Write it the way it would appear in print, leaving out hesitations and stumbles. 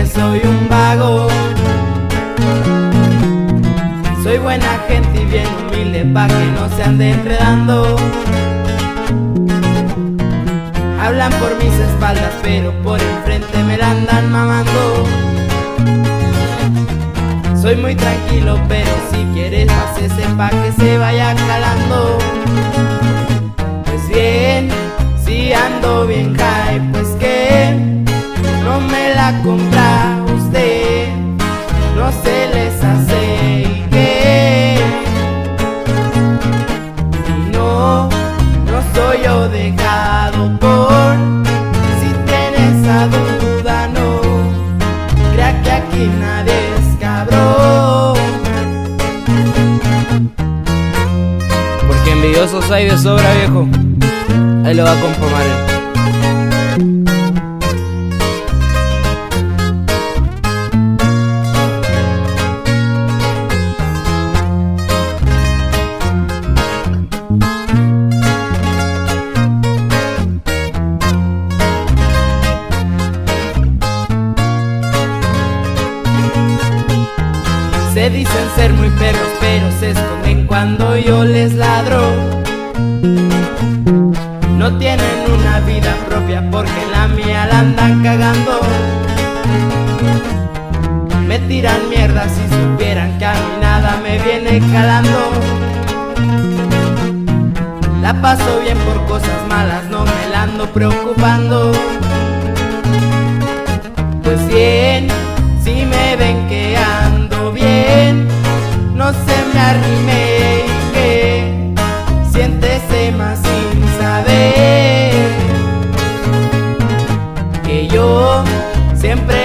soy un vago. Soy buena gente y bien humilde pa' que no se ande enredando. Hablan por mis espaldas pero por enfrente me la andan mamando. Soy muy tranquilo pero si quieres pásese pa' que se vaya calando. Pues bien, si ando bien high, pues que no me la compra usted, no se les hace y que no soy yo dejado por si tienes esa duda, no crea que aquí nadie es cabrón. Porque envidiosos hay de sobra, viejo. Ahí lo va a conformar él. Se dicen ser muy perros pero se esconden cuando yo les ladro. No tienen una vida propia porque la mía la andan cagando. Me tiran mierda si supieran que a mí nada me viene calando. La paso bien por cosas malas, no me la ando preocupando. Pues bien, si me ven que ando bien, no se me arrime y que siéntese más sin saber que yo siempre